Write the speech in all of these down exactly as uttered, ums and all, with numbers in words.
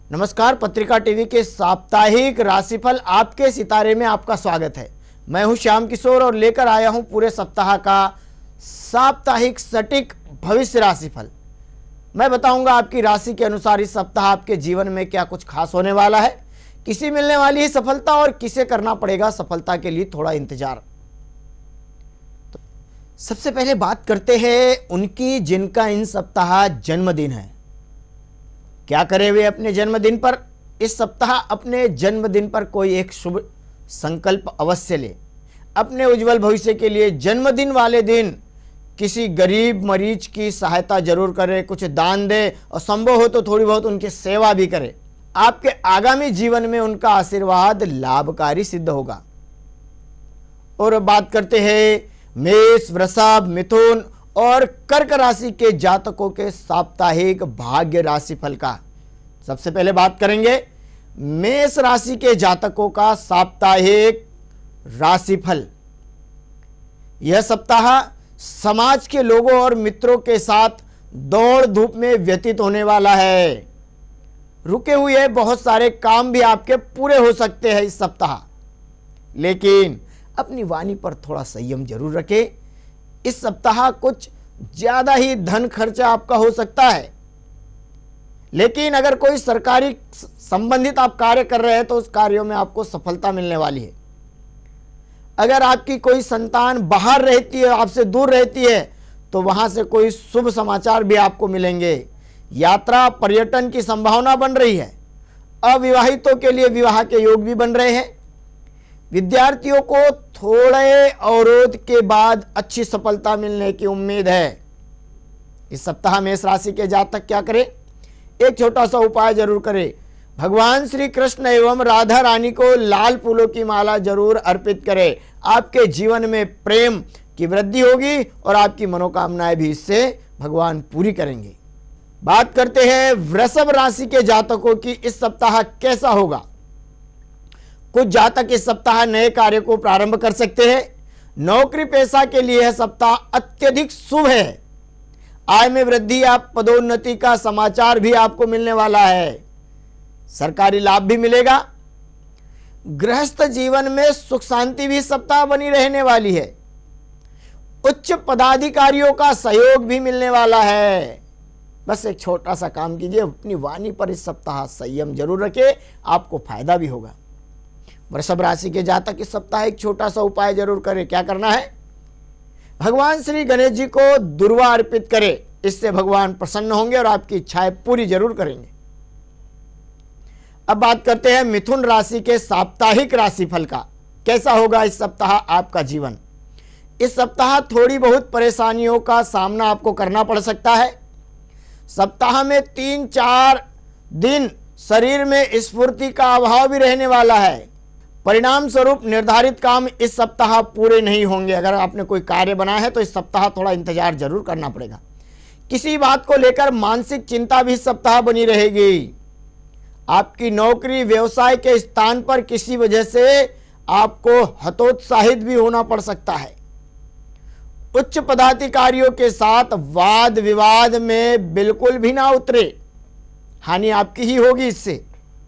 नमस्कार, पत्रिका टीवी के साप्ताहिक राशिफल आपके सितारे में आपका स्वागत है। मैं हूं श्याम किशोर और लेकर आया हूं पूरे सप्ताह का साप्ताहिक सटीक भविष्य राशिफल। मैं बताऊंगा आपकी राशि के अनुसार इस सप्ताह आपके जीवन में क्या कुछ खास होने वाला है, किसी मिलने वाली है सफलता और किसे करना पड़ेगा सफलता के लिए थोड़ा इंतजार। तो सबसे पहले बात करते हैं उनकी जिनका इन सप्ताह जन्मदिन है। क्या करें वे अपने जन्मदिन पर? इस सप्ताह अपने जन्मदिन पर कोई एक शुभ संकल्प अवश्य ले। अपने उज्जवल भविष्य के लिए जन्मदिन वाले दिन किसी गरीब मरीज की सहायता जरूर करें, कुछ दान दे और संभव हो तो थोड़ी बहुत उनकी सेवा भी करें। आपके आगामी जीवन में उनका आशीर्वाद लाभकारी सिद्ध होगा। और बात करते हैं मेष, वृषभ, मिथुन और कर्क राशि के जातकों के साप्ताहिक भाग्य राशिफल का। सबसे पहले बात करेंगे मेष राशि के जातकों का साप्ताहिक राशिफल। यह सप्ताह समाज के लोगों और मित्रों के साथ दौड़ धूप में व्यतीत होने वाला है। रुके हुए बहुत सारे काम भी आपके पूरे हो सकते हैं इस सप्ताह, लेकिन अपनी वाणी पर थोड़ा संयम जरूर रखें। इस सप्ताह कुछ ज्यादा ही धन खर्चा आपका हो सकता है, लेकिन अगर कोई सरकारी संबंधित आप कार्य कर रहे हैं तो उस कार्यों में आपको सफलता मिलने वाली है। अगर आपकी कोई संतान बाहर रहती है, आपसे दूर रहती है, तो वहां से कोई शुभ समाचार भी आपको मिलेंगे। यात्रा पर्यटन की संभावना बन रही है। अविवाहितों के लिए विवाह के योग भी बन रहे हैं। विद्यार्थियों को थोड़े अवरोध के बाद अच्छी सफलता मिलने की उम्मीद है। इस सप्ताह मेष राशि के जातक क्या करें? एक छोटा सा उपाय जरूर करें। भगवान श्री कृष्ण एवं राधा रानी को लाल फूलों की माला जरूर अर्पित करें। आपके जीवन में प्रेम की वृद्धि होगी और आपकी मनोकामनाएं भी इससे भगवान पूरी करेंगे। बात करते हैं वृषभ राशि के जातकों की इस सप्ताह कैसा होगा। कुछ जातक इस सप्ताह नए कार्य को प्रारंभ कर सकते हैं। नौकरी पेशा के लिए यह सप्ताह अत्यधिक शुभ है। आय में वृद्धि या पदोन्नति का समाचार भी आपको मिलने वाला है। सरकारी लाभ भी मिलेगा। गृहस्थ जीवन में सुख शांति भी सप्ताह बनी रहने वाली है। उच्च पदाधिकारियों का सहयोग भी मिलने वाला है। बस एक छोटा सा काम कीजिए, अपनी वाणी पर इस सप्ताह संयम जरूर रखें, आपको फायदा भी होगा। वृषभ राशि के जातक इस सप्ताह एक छोटा सा उपाय जरूर करें। क्या करना है? भगवान श्री गणेश जी को दुर्वा अर्पित करें। इससे भगवान प्रसन्न होंगे और आपकी इच्छाएं पूरी जरूर करेंगे। अब बात करते हैं मिथुन राशि के साप्ताहिक राशिफल का। कैसा होगा इस सप्ताह आपका जीवन? इस सप्ताह थोड़ी बहुत परेशानियों का सामना आपको करना पड़ सकता है। सप्ताह में तीन चार दिन शरीर में स्फूर्ति का अभाव भी रहने वाला है। परिणाम स्वरूप निर्धारित काम इस सप्ताह पूरे नहीं होंगे। अगर आपने कोई कार्य बनाया है तो इस सप्ताह थोड़ा इंतजार जरूर करना पड़ेगा। किसी बात को लेकर मानसिक चिंता भी इस सप्ताह बनी रहेगी। आपकी नौकरी व्यवसाय के स्थान पर किसी वजह से आपको हतोत्साहित भी होना पड़ सकता है। उच्च पदाधिकारियों के साथ वाद विवाद में बिल्कुल भी ना उतरे, हानि आपकी ही होगी इससे।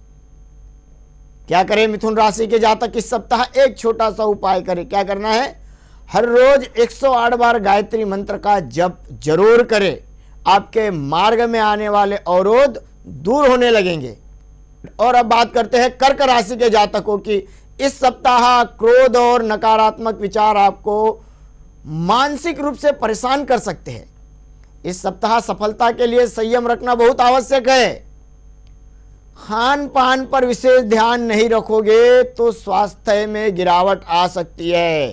क्या करें मिथुन राशि के जातक इस सप्ताह? एक छोटा सा उपाय करें। क्या करना है? हर रोज एक सौ आठ बार गायत्री मंत्र का जप जरूर करें। आपके मार्ग में आने वाले अवरोध दूर होने लगेंगे। और अब बात करते हैं कर्क राशि के जातकों की। इस सप्ताह क्रोध और नकारात्मक विचार आपको मानसिक रूप से परेशान कर सकते हैं। इस सप्ताह सफलता के लिए संयम रखना बहुत आवश्यक है। खान पान पर विशेष ध्यान नहीं रखोगे तो स्वास्थ्य में गिरावट आ सकती है।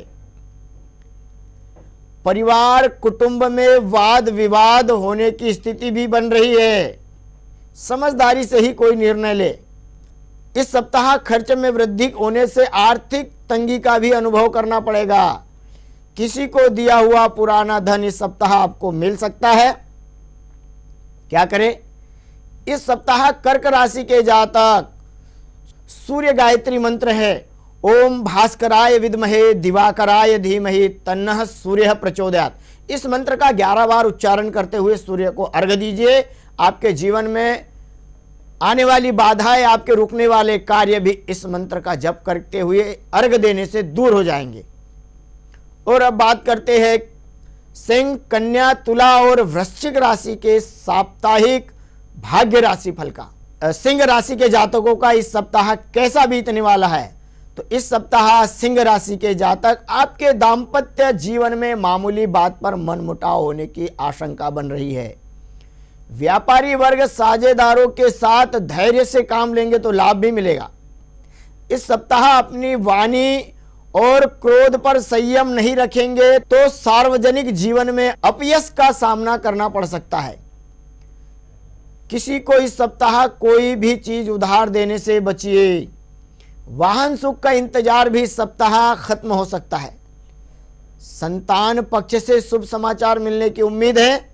परिवार कुटुंब में वाद विवाद होने की स्थिति भी बन रही है। समझदारी से ही कोई निर्णय ले। इस सप्ताह खर्च में वृद्धि होने से आर्थिक तंगी का भी अनुभव करना पड़ेगा। किसी को दिया हुआ पुराना धन इस सप्ताह आपको मिल सकता है। क्या करें? इस सप्ताह कर्क राशि के जातक सूर्य गायत्री मंत्र है, ओम भास्कराय विद्महे दिवाकराय धीमहि तन्नः सूर्यः प्रचोदयात्। इस मंत्र का ग्यारह बार उच्चारण करते हुए सूर्य को अर्घ्य दीजिए। आपके जीवन में आने वाली बाधाएं, आपके रुकने वाले कार्य भी इस मंत्र का जप करते हुए अर्घ देने से दूर हो जाएंगे। और अब बात करते हैं सिंह, कन्या, तुला और वृश्चिक राशि के साप्ताहिक भाग्य राशि फल का। सिंह राशि के जातकों का इस सप्ताह कैसा बीतने वाला है? तो इस सप्ताह सिंह राशि के जातक आपके दाम्पत्य जीवन में मामूली बात पर मनमुटाव होने की आशंका बन रही है। व्यापारी वर्ग साझेदारों के साथ धैर्य से काम लेंगे तो लाभ भी मिलेगा। इस सप्ताह अपनी वाणी और क्रोध पर संयम नहीं रखेंगे तो सार्वजनिक जीवन में अपयश का सामना करना पड़ सकता है। किसी को इस सप्ताह कोई भी चीज उधार देने से बचिए। वाहन सुख का इंतजार भी इस सप्ताह खत्म हो सकता है। संतान पक्ष से शुभ समाचार मिलने की उम्मीद है।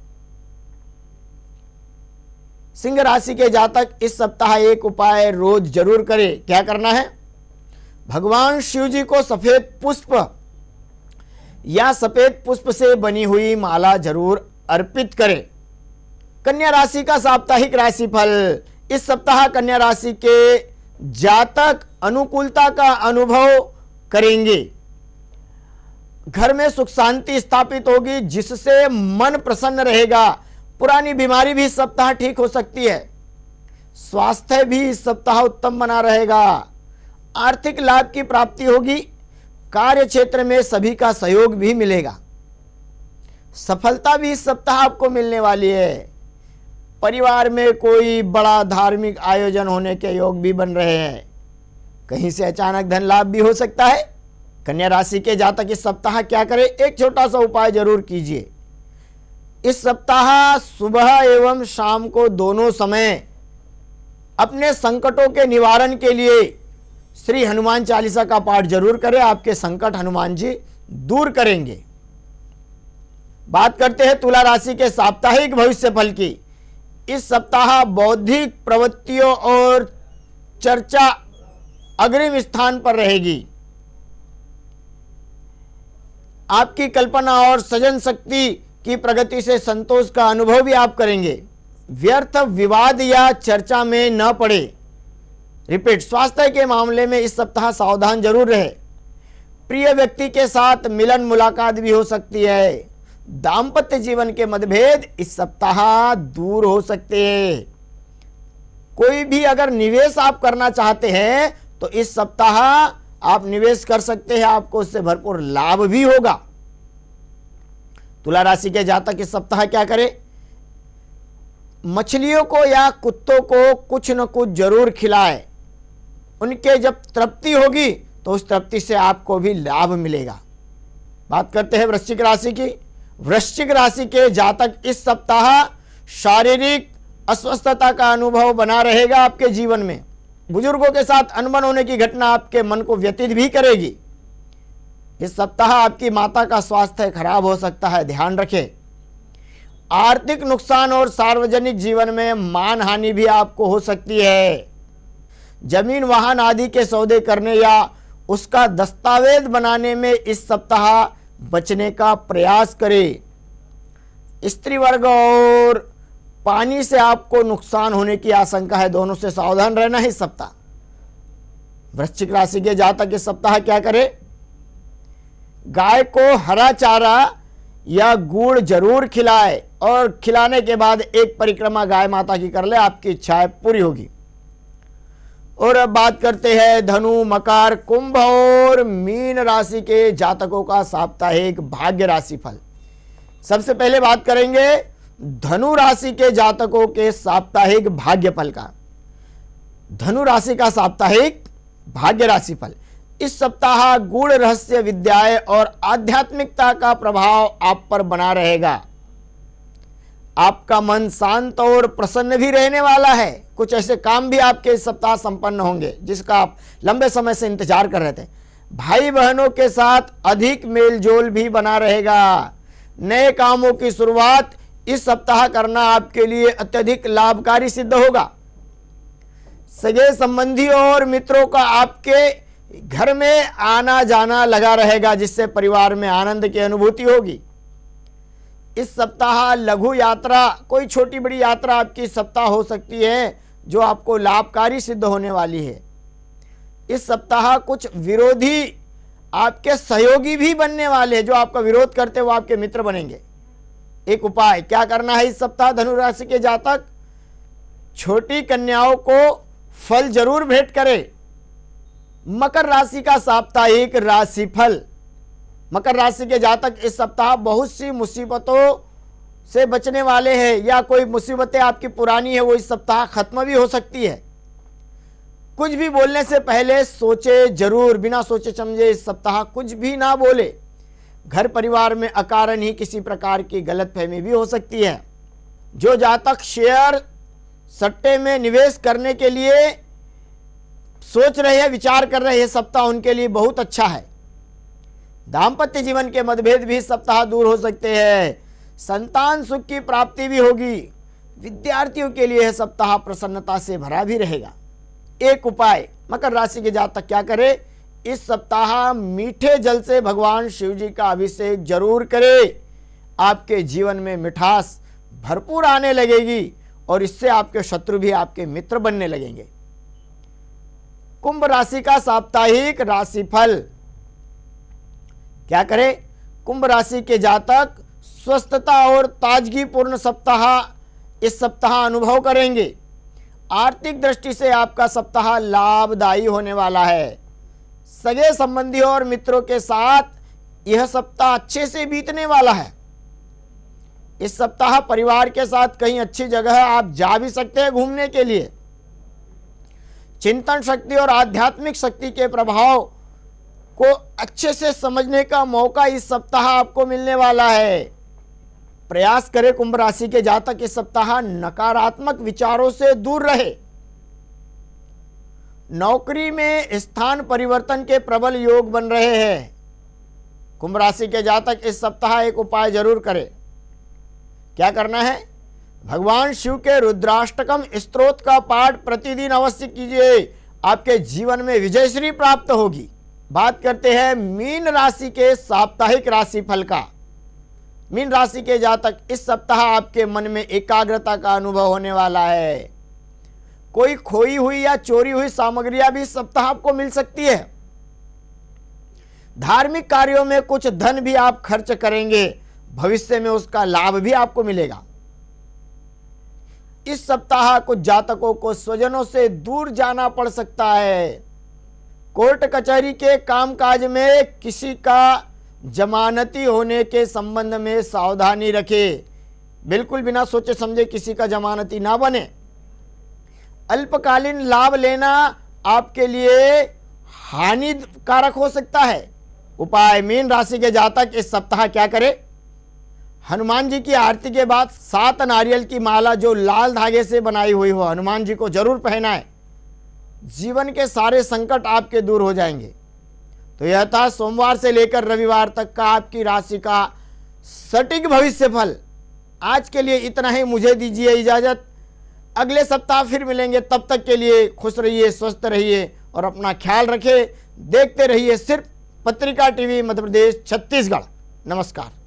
सिंह राशि के जातक इस सप्ताह एक उपाय रोज जरूर करें। क्या करना है? भगवान शिव जी को सफेद पुष्प या सफेद पुष्प से बनी हुई माला जरूर अर्पित करें। कन्या राशि का साप्ताहिक राशिफल। इस सप्ताह कन्या राशि के जातक अनुकूलता का अनुभव करेंगे। घर में सुख शांति स्थापित होगी जिससे मन प्रसन्न रहेगा। पुरानी बीमारी भी इस सप्ताह ठीक हो सकती है। स्वास्थ्य भी इस सप्ताह उत्तम बना रहेगा। आर्थिक लाभ की प्राप्ति होगी। कार्य क्षेत्र में सभी का सहयोग भी मिलेगा। सफलता भी इस सप्ताह आपको मिलने वाली है। परिवार में कोई बड़ा धार्मिक आयोजन होने के योग भी बन रहे हैं। कहीं से अचानक धन लाभ भी हो सकता है। कन्या राशि के जातक इस सप्ताह क्या करें? एक छोटा सा उपाय जरूर कीजिए। इस सप्ताह सुबह एवं शाम को दोनों समय अपने संकटों के निवारण के लिए श्री हनुमान चालीसा का पाठ जरूर करें। आपके संकट हनुमान जी दूर करेंगे। बात करते हैं तुला राशि के साप्ताहिक भविष्य फल की। इस सप्ताह बौद्धिक प्रवृत्तियों और चर्चा अग्रिम स्थान पर रहेगी। आपकी कल्पना और सृजन शक्ति की प्रगति से संतोष का अनुभव भी आप करेंगे। व्यर्थ विवाद या चर्चा में न पड़े। रिपीट, स्वास्थ्य के मामले में इस सप्ताह सावधान जरूर रहे। प्रिय व्यक्ति के साथ मिलन मुलाकात भी हो सकती है। दाम्पत्य जीवन के मतभेद इस सप्ताह दूर हो सकते हैं। कोई भी अगर निवेश आप करना चाहते हैं तो इस सप्ताह आप निवेश कर सकते हैं। आपको उससे भरपूर लाभ भी होगा। तुला राशि के जातक इस सप्ताह क्या करें? मछलियों को या कुत्तों को कुछ न कुछ जरूर खिलाए। उनके जब तृप्ति होगी तो उस तृप्ति से आपको भी लाभ मिलेगा। बात करते हैं वृश्चिक राशि की। वृश्चिक राशि के जातक इस सप्ताह शारीरिक अस्वस्थता का अनुभव बना रहेगा आपके जीवन में। बुजुर्गों के साथ अनबन होने की घटना आपके मन को व्यतीत भी करेगी। इस सप्ताह आपकी माता का स्वास्थ्य खराब हो सकता है, ध्यान रखें। आर्थिक नुकसान और सार्वजनिक जीवन में मान हानि भी आपको हो सकती है। जमीन वाहन आदि के सौदे करने या उसका दस्तावेज बनाने में इस सप्ताह बचने का प्रयास करें। स्त्री वर्ग और पानी से आपको नुकसान होने की आशंका है, दोनों से सावधान रहना है इस सप्ताह। वृश्चिक राशि के जातक इस सप्ताह क्या करें? गाय को हरा चारा या गुड़ जरूर खिलाए और खिलाने के बाद एक परिक्रमा गाय माता की कर ले, आपकी इच्छाएं पूरी होगी। और अब बात करते हैं धनु, मकर, कुंभ और मीन राशि के जातकों का साप्ताहिक भाग्य राशि फल। सबसे पहले बात करेंगे धनु राशि के जातकों के साप्ताहिक भाग्य फल का। धनु राशि का साप्ताहिक भाग्य राशि फल। इस सप्ताह गूढ़ रहस्य विद्याएं और आध्यात्मिकता का प्रभाव आप पर बना रहेगा। आपका मन शांत और प्रसन्न भी रहने वाला है। कुछ ऐसे काम भी आपके इस सप्ताह संपन्न होंगे जिसका आप लंबे समय से इंतजार कर रहे थे। भाई बहनों के साथ अधिक मेलजोल भी बना रहेगा। नए कामों की शुरुआत इस सप्ताह करना आपके लिए अत्यधिक लाभकारी सिद्ध होगा। सगे संबंधियों और मित्रों का आपके घर में आना जाना लगा रहेगा जिससे परिवार में आनंद की अनुभूति होगी। इस सप्ताह लघु यात्रा, कोई छोटी बड़ी यात्रा आपकी सप्ताह हो सकती है जो आपको लाभकारी सिद्ध होने वाली है। इस सप्ताह कुछ विरोधी आपके सहयोगी भी बनने वाले हैं, जो आपका विरोध करते हैं वो आपके मित्र बनेंगे। एक उपाय क्या करना है इस सप्ताह धनु राशि के जातक, छोटी कन्याओं को फल जरूर भेंट करें। मकर राशि का साप्ताहिक राशिफल। मकर राशि के जातक इस सप्ताह बहुत सी मुसीबतों से बचने वाले हैं, या कोई मुसीबतें आपकी पुरानी है वो इस सप्ताह खत्म भी हो सकती है। कुछ भी बोलने से पहले सोचे जरूर, बिना सोचे समझे इस सप्ताह कुछ भी ना बोले। घर परिवार में अकारण ही किसी प्रकार की गलतफहमी भी हो सकती है। जो जातक शेयर सट्टे में निवेश करने के लिए सोच रहे हैं, विचार कर रहे हैं, सप्ताह उनके लिए बहुत अच्छा है। दाम्पत्य जीवन के मतभेद भी सप्ताह दूर हो सकते हैं। संतान सुख की प्राप्ति भी होगी। विद्यार्थियों के लिए यह सप्ताह प्रसन्नता से भरा भी रहेगा। एक उपाय मकर राशि के जातक क्या करें, इस सप्ताह मीठे जल से भगवान शिव जी का अभिषेक जरूर करें। आपके जीवन में मिठास भरपूर आने लगेगी और इससे आपके शत्रु भी आपके मित्र बनने लगेंगे। कुंभ राशि का साप्ताहिक राशिफल। क्या करें, कुंभ राशि के जातक स्वस्थता और ताजगीपूर्ण सप्ताह इस सप्ताह अनुभव करेंगे। आर्थिक दृष्टि से आपका सप्ताह लाभदायी होने वाला है। सगे संबंधियों और मित्रों के साथ यह सप्ताह अच्छे से बीतने वाला है। इस सप्ताह परिवार के साथ कहीं अच्छी जगह आप जा भी सकते हैं घूमने के लिए। चिंतन शक्ति और आध्यात्मिक शक्ति के प्रभाव को अच्छे से समझने का मौका इस सप्ताह आपको मिलने वाला है। प्रयास करें कुंभ राशि के जातक इस सप्ताह नकारात्मक विचारों से दूर रहे। नौकरी में स्थान परिवर्तन के प्रबल योग बन रहे हैं। कुंभ राशि के जातक इस सप्ताह एक उपाय जरूर करें। क्या करना है, भगवान शिव के रुद्राष्टकम स्तोत्र का पाठ प्रतिदिन अवश्य कीजिए। आपके जीवन में विजयश्री प्राप्त होगी। बात करते हैं मीन राशि के साप्ताहिक राशिफल का। मीन राशि के जातक इस सप्ताह आपके मन में एकाग्रता का अनुभव होने वाला है। कोई खोई हुई या चोरी हुई सामग्रियां भी इस सप्ताह आपको मिल सकती है। धार्मिक कार्यों में कुछ धन भी आप खर्च करेंगे, भविष्य में उसका लाभ भी आपको मिलेगा। इस सप्ताह कुछ जातकों को स्वजनों से दूर जाना पड़ सकता है। कोर्ट कचहरी के कामकाज में किसी का जमानती होने के संबंध में सावधानी रखें। बिल्कुल बिना सोचे समझे किसी का जमानती ना बने। अल्पकालीन लाभ लेना आपके लिए हानिकारक हो सकता है। उपाय मीन राशि के जातक इस सप्ताह क्या करें, हनुमान जी की आरती के बाद सात नारियल की माला जो लाल धागे से बनाई हुई हो हनुमान जी को जरूर पहनाएं। जीवन के सारे संकट आपके दूर हो जाएंगे। तो यह था सोमवार से लेकर रविवार तक का आपकी राशि का सटीक भविष्य फल। आज के लिए इतना ही, मुझे दीजिए इजाजत। अगले सप्ताह फिर मिलेंगे, तब तक के लिए खुश रहिए, स्वस्थ रहिए और अपना ख्याल रखिए। देखते रहिए सिर्फ पत्रिका टीवी मध्य प्रदेश छत्तीसगढ़। नमस्कार।